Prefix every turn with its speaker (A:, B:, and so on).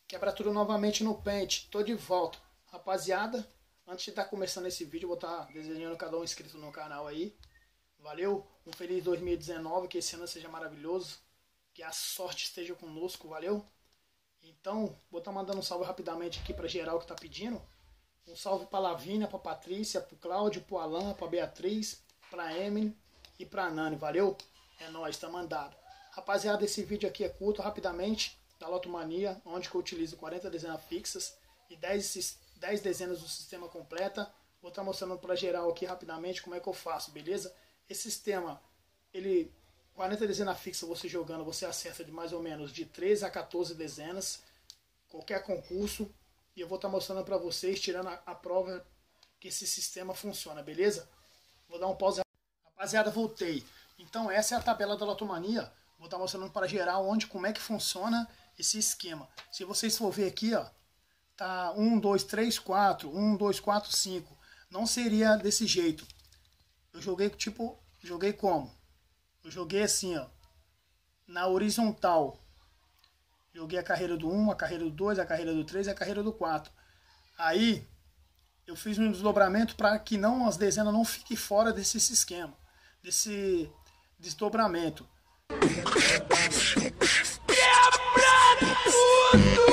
A: Quebra tudo novamente no Paint. Tô de volta. Rapaziada, antes de estar começando esse vídeo, eu vou estar desejando cada um inscrito no canal aí. Valeu? Um feliz 2019, que esse ano seja maravilhoso. Que a sorte esteja conosco, valeu? Então, vou estar mandando um salve rapidamente aqui para geral que tá pedindo. Um salve para Lavínia, para Patrícia, para Cláudio, para Alan, para Beatriz, para Emily e para Nani, valeu? É nóis, tá mandado. Rapaziada, esse vídeo aqui é curto, rapidamente, da Lotomania, onde que eu utilizo 40 dezenas fixas e 10 dezenas do sistema completa. Vou estar mostrando para geral aqui rapidamente como é que eu faço, beleza? Esse sistema, 40 dezenas fixas você jogando, você acerta de mais ou menos de 13 a 14 dezenas, qualquer concurso. E eu vou estar mostrando para vocês, tirando a prova que esse sistema funciona, beleza? Vou dar um pause. Rapaziada, voltei. Então essa é a tabela da Lotomania. Vou estar mostrando para geral como é que funciona esse esquema. Se vocês for ver aqui, ó, tá 1, 2, 3, 4, 1, 2, 4, 5. Não seria desse jeito. Eu joguei joguei como? Eu joguei assim, ó, na horizontal. Joguei a carreira do 1, a carreira do 2, a carreira do 3 e a carreira do 4. Aí, eu fiz um desdobramento para que as dezenas não fiquem fora desse esquema, desse desdobramento. Quebra tudo!